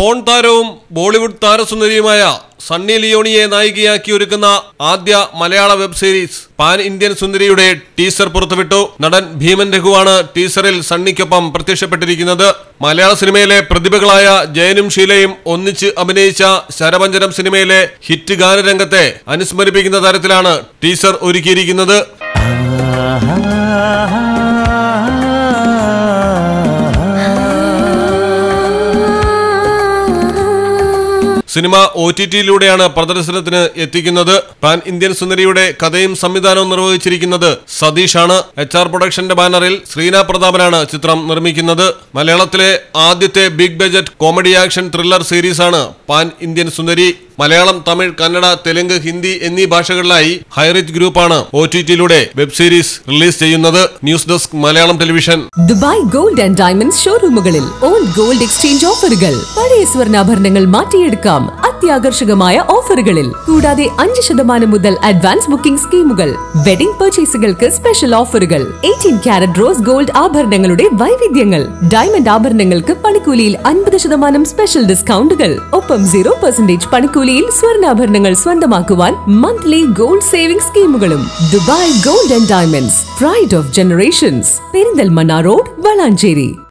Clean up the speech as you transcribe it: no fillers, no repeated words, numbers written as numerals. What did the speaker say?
Porn താരവും ബോളിവുഡ് താരസുന്ദരിയുമായ സണ്ണി ലിയോണിയെ നായികയാക്കി ഒരുക്കുന്ന ആദ്യ മലയാള വെബ് സീരീസ് പാൻ ഇന്ത്യൻ സുന്ദരിയുടെ ടീസർ പുറത്തുവിട്ടു. നടൻ ഭീമൻ രഘുവാണ് ടീസറിൽ സണ്ണിക്കൊപ്പം പ്രത്യക്ഷപ്പെട്ടിരിക്കുന്നത്. മലയാള സിനിമയിലെ പ്രതിഭകളായ ജയനും ഷീലയും ഒന്നിച്ച് അഭിനയിച്ച ശരപഞ്ചരം സിനിമയിലെ ഹിറ്റ് ഗാനരംഗത്തെ അനുസ്മരിപ്പിക്കുന്ന തരത്തിലാണ് ടീസർ ഒരുക്കിയിരിക്കുന്നത്. സിനിമ OTT-യിലൂടെയാണ് പ്രദർശനത്തിന് എത്തിക്കുന്നത്. പാൻ ഇന്ത്യൻ സുന്ദരിയുടെ കഥയും സംവിധാനവും നിർവഹിച്ചിരിക്കുന്നത് സതീഷാണ്. HR പ്രൊഡക്ഷന്റെ ബാനറിൽ ശ്രീന പ്രതാപനാണ് ചിത്രം നിർമ്മിക്കുന്നത്. മലയാളത്തിലെ ആദ്യത്തെ big budget comedy action thriller സീരീസാണ് പാൻ ഇന്ത്യൻ സുന്ദരി. മലയാളം, തമിഴ്, കന്നഡ, തെലുങ്ക്, ഹിന്ദി എന്നീ ഭാഷകളിലായി ഹൈറിച്ച് ഗ്രൂപ്പാണ് OTT-യിലൂടെ വെബ് സീരീസ് റിലീസ് ചെയ്യുന്നത്. News desk Malayalam television. Dubai gold and diamonds ഷോറൂമുകളിൽ ഓൾഡ് ഗോൾഡ് എക്സ്ചേഞ്ച് ഓഫറുകൾ. പഴയ സ്വർണ്ണാഭരണങ്ങൾ മാറ്റിയെടുക്കാം അത്യാകർഷകമായ ഓഫറുകളിൽ. കൂടാതെ 5% മുതൽ അഡ്വാൻസ് ബുക്കിംഗ് സ്കീമുകൾ. വെഡിംഗ് പർച്ചേസുകൾക്ക് സ്പെഷ്യൽ ഓഫറുകൾ. 18 കാരറ്റ് റോസ് ഗോൾഡ് ആഭരണങ്ങളുടെ വൈവിധ്യങ്ങൾ. ഡയമണ്ട് ആഭരണങ്ങൾക്ക് പണിക്കൂലിയിൽ 50% സ്പെഷ്യൽ ഡിസ്കൗണ്ടുകൾ. ഒപ്പം 0% പണിക്കൂലി സ്വർണ്ണാഭരണങ്ങൾ സ്വന്തമാക്കുവാൻ മന്ത്ലി ഗോൾഡ് സേവിംഗ് സ്കീമുകളും. Dubai gold and diamonds, pride of generations, Perinthalmanna road, Valanchery.